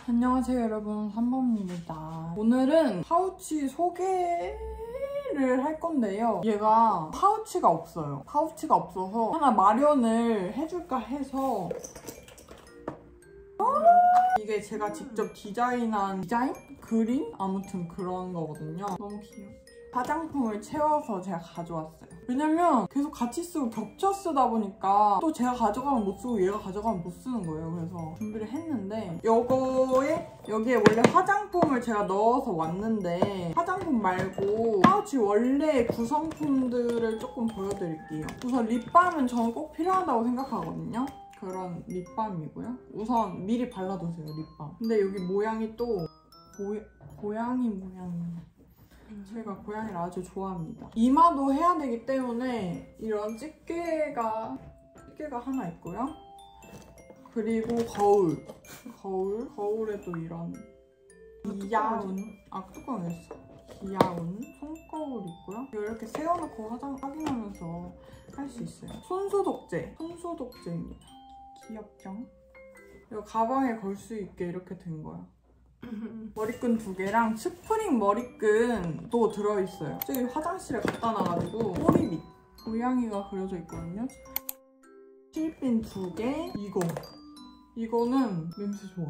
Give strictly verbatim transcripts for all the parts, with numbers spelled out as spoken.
안녕하세요 여러분, 삼번입니다. 오늘은 파우치 소개를 할 건데요. 얘가 파우치가 없어요. 파우치가 없어서 하나 마련을 해줄까 해서 이게 제가 직접 디자인한 디자인? 그림? 아무튼 그런 거거든요. 너무 귀여워. 화장품을 채워서 제가 가져왔어요. 왜냐면 계속 같이 쓰고 겹쳐 쓰다 보니까 또 제가 가져가면 못 쓰고 얘가 가져가면 못 쓰는 거예요. 그래서 준비를 했는데 요거에 여기에 원래 화장품을 제가 넣어서 왔는데 화장품 말고 파우치 원래 구성품들을 조금 보여드릴게요. 우선 립밤은 저는 꼭 필요하다고 생각하거든요. 그런 립밤이고요. 우선 미리 발라두세요, 립밤. 근데 여기 모양이 또 고, 고양이 모양이에요. 제가 고양이를 아주 좋아합니다. 이마도 해야 되기 때문에 이런 집게가 집게가 하나 있고요. 그리고 거울. 거울. 거울에도 이런 귀여운 아 뚜껑 있어. 귀여운 손거울 있고요. 이렇게 세워놓고 화장 확인하면서 할 수 있어요. 손소독제. 손소독제입니다. 귀엽죠? 이거 가방에 걸 수 있게 이렇게 된 거야. 머리끈 두 개랑 스프링 머리끈도 들어있어요. 저기 화장실에 갖다 놔가지고 꼬리빗 고양이가 그려져 있거든요. 실핀 두 개. 이거 이거는 냄새 좋아.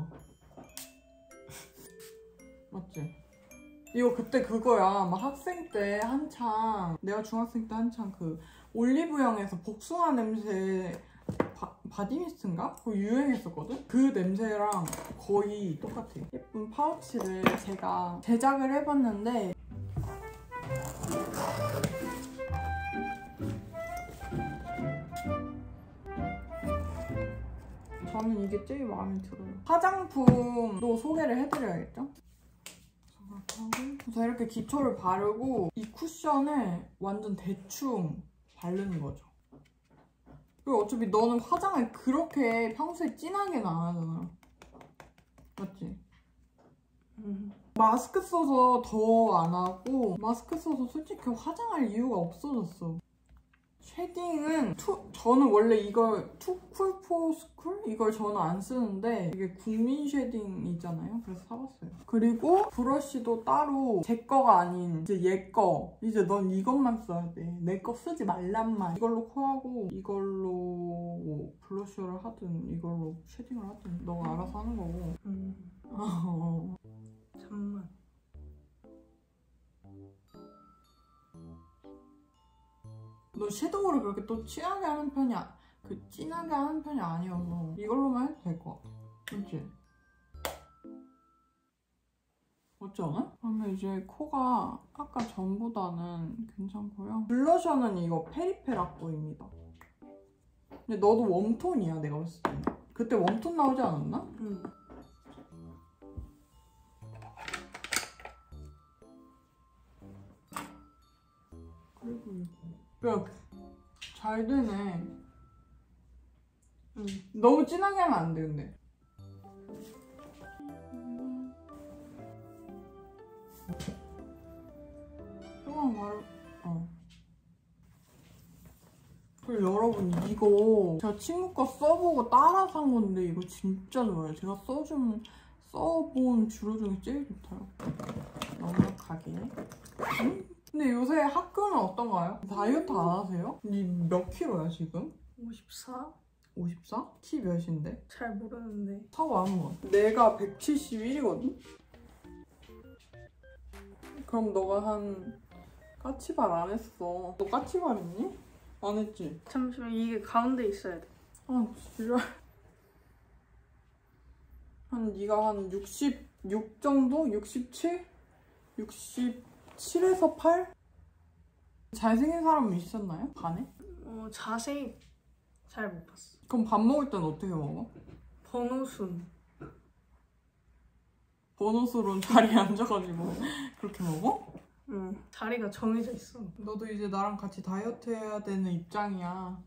맞지? 이거 그때 그거야. 막 학생 때 한창 내가 중학생 때 한창 그 올리브영에서 복숭아 냄새 바, 바디미스트인가? 그거 유행했었거든? 그 냄새랑 거의 똑같아. 예쁜 파우치를 제가 제작을 해봤는데 저는 이게 제일 마음에 들어요. 화장품도 소개를 해드려야겠죠? 그래서 이렇게 기초를 바르고 이 쿠션을 완전 대충 바르는 거죠. 그리고 어차피 너는 화장을 그렇게 평소에 진하게는 안 하잖아. 맞지? 음. 마스크 써서 더 안 하고 마스크 써서 솔직히 화장할 이유가 없어졌어. 쉐딩은 투, 저는 원래 이걸 투쿨포스쿨? 이걸 저는 안 쓰는데 이게 국민 쉐딩이잖아요. 그래서 사봤어요. 그리고 브러쉬도 따로 제 거가 아닌 이제 얘 거. 이제 넌 이것만 써야 돼. 내 거 쓰지 말란 말. 이걸로 코하고 이걸로 뭐 블러셔를 하든 이걸로 쉐딩을 하든 너가 알아서 하는 거고. 음. 어. 잠만. 너 섀도우를 그렇게 또 진하게 하는 편이 아, 그 진하게 하는 편이 아니어서 이걸로만 해도 될 것 같아. 그치? 맞지 않아? 그러면 이제 코가 아까 전보다는 괜찮고요. 블러셔는 이거 페리페라 거입니다. 근데 너도 웜톤이야, 내가 봤을 때. 그때 웜톤 나오지 않았나? 응. 그리고 이거. 야, 잘 되네. 응. 너무 진하게 하면 안 돼, 근데. 조금 바로, 어. 그리고 여러분, 이거 제가 친구 거 써보고 따라 산 건데 이거 진짜 좋아요. 제가 써준, 써본 주로 중에 제일 좋다요. 넉넉하게. 응? 근데 요새 학교는 어떤가요? 다이어트 안 하세요? 니 몇 킬로야 지금? 오십사? 오십사? 키 몇인데? 잘 모르는데. 사과 한번. 내가 백칠십일이거든? 그럼 너가 한 까치발 안 했어. 너 까치발 했니? 안 했지? 잠시만, 이게 가운데 있어야 돼. 아 지랄. 한 네가 한 육십육 정도? 육십칠? 육십칠에서 팔? 잘생긴 사람은 있었나요? 반에? 어, 자세히 잘 못 봤어. 그럼 밥 먹을 땐 어떻게 먹어? 번호순. 번호수로 자리에 앉아가지고 그렇게 먹어? 응. 자리가 정해져 있어. 너도 이제 나랑 같이 다이어트 해야 되는 입장이야.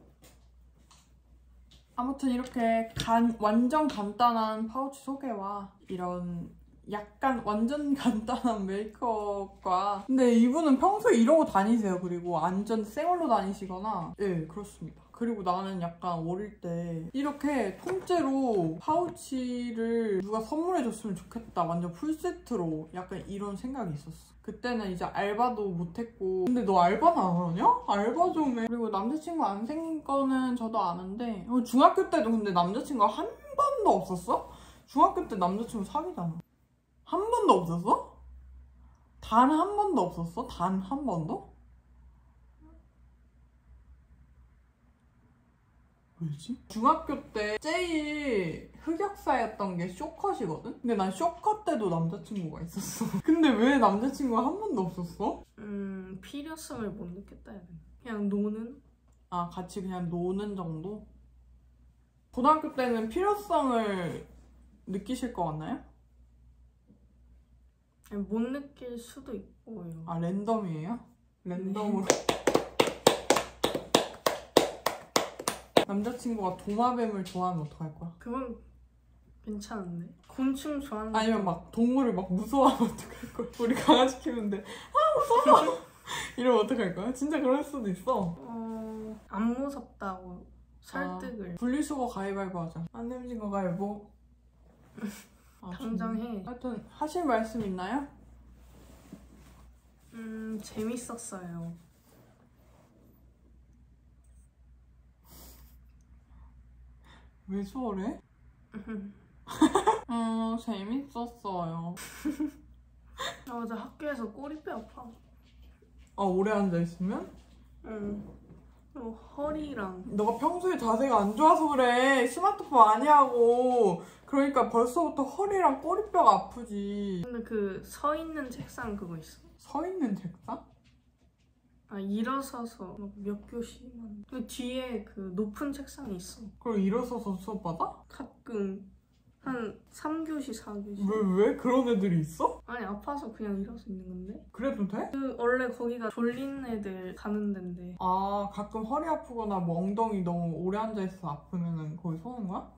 아무튼 이렇게 간, 완전 간단한 파우치 소개와 이런 약간 완전 간단한 메이크업과 근데 이분은 평소에 이러고 다니세요. 그리고 완전 생얼로 다니시거나 예, 네, 그렇습니다. 그리고 나는 약간 어릴 때 이렇게 통째로 파우치를 누가 선물해줬으면 좋겠다. 완전 풀세트로 약간 이런 생각이 있었어. 그때는 이제 알바도 못했고. 근데 너 알바는 안 하냐? 알바 좀 해. 그리고 남자친구 안 생긴 거는 저도 아는데 중학교 때도 근데 남자친구가 한 번도 없었어? 중학교 때 남자친구 사귀잖아. 한 번도 없었어? 단 한 번도 없었어? 단 한 번도? 왜지? 중학교 때 제일 흑역사였던 게 쇼컷이거든? 근데 난 쇼컷 때도 남자친구가 있었어. 근데 왜 남자친구가 한 번도 없었어? 음, 필요성을 못 느꼈다 해야 되나? 그냥 노는? 아, 같이 그냥 노는 정도? 고등학교 때는 필요성을 느끼실 것 같나요? 아니, 못 느낄 수도 있고요. 아, 랜덤이에요? 랜덤으로. 남자친구가 도마뱀을 좋아하면 어떡할 거야? 그건 괜찮은데? 곤충 좋아하는 아니면 막 동물을 막 무서워하면 어떡할 거야? 우리 강아지 키우는데 아 무서워! 이러면 어떡할 거야? 진짜 그럴 수도 있어. 어... 안 무섭다고 설득을. 아, 분리수거 가위바위보 하자. 안 내면 거 가위바위보. 아, 당장 진짜. 해. 하여튼 하실 말씀 있나요? 음... 재밌었어요. 왜 저래? 음, 재밌었어요. 나 어제 학교에서 꼬리뼈 아파. 아, 오래 앉아있으면? 응. 그리고 허리랑. 너가 평소에 자세가 안 좋아서 그래. 스마트폰 많이 하고. 그러니까 벌써부터 허리랑 꼬리뼈가 아프지. 근데 그 서 있는 책상 그거 있어. 서 있는 책상? 아, 일어서서 막 몇 교시만. 그 뒤에 그 높은 책상이 있어. 그럼 일어서서 수업 받아? 가끔 한 삼 교시, 사 교시. 왜, 왜? 그런 애들이 있어? 아니, 아파서 그냥 일어서 있는 건데. 그래도 돼? 그 원래 거기가 졸린 애들 가는 데인데. 아, 가끔 허리 아프거나 뭐 엉덩이 너무 오래 앉아있어 아프면은 거기 서는 거야?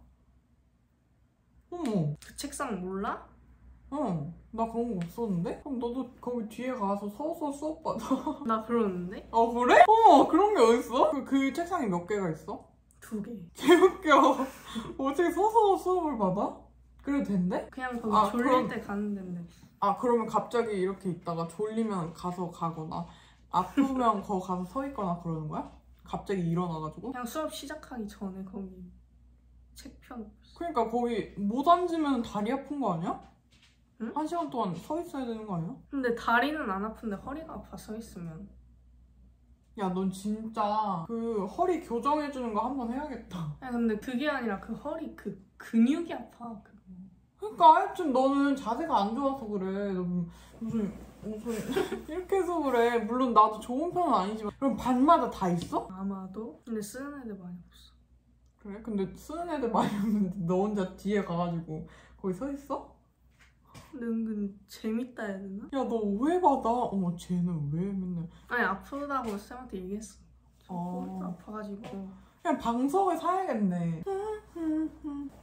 어머, 그 책상 몰라? 어, 나 그런 거 없었는데? 그럼 너도 거기 뒤에 가서 서서 수업 받아. 나 그러는데? 아, 그래? 어, 그런 게 어딨어? 그, 그 책상에 몇 개가 있어? 두 개. 개웃겨. 어떻게 서서 수업을 받아? 그래도 된대? 그냥 거기 아, 졸릴 그럼- 때 가는 데인데. 아, 그러면 갑자기 이렇게 있다가 졸리면 가서 가거나 아프면 거기 가서 서 있거나 그러는 거야? 갑자기 일어나가지고? 그냥 수업 시작하기 전에 거기 책 펴놓고 있어. 그러니까 거기 못 앉으면 다리 아픈 거 아니야? 응? 한 시간 동안 서 있어야 되는 거 아니야? 근데 다리는 안 아픈데 허리가 아파 서 있으면. 야, 넌 진짜 그 허리 교정해주는 거 한번 해야겠다. 아니 근데 그게 아니라 그 허리 그 근육이 아파. 그거. 그러니까 하여튼 너는 자세가 안 좋아서 그래. 너 무슨 무슨 이렇게 해서 그래. 물론 나도 좋은 편은 아니지만. 그럼 반마다 다 있어? 아마도. 근데 쓰는 애들 많이 없어. 그래? 근데 쓰는 애들 많이 없는데 너 혼자 뒤에 가가지고 거기 서 있어? 근데 은근 재밌다 해야 되나? 야, 너 오해받아. 어머, 쟤는 왜 맨날. 아니 아프다고 쌤한테 얘기했어. 저 어. 허리가 아파가지고. 그냥 방석을 사야겠네.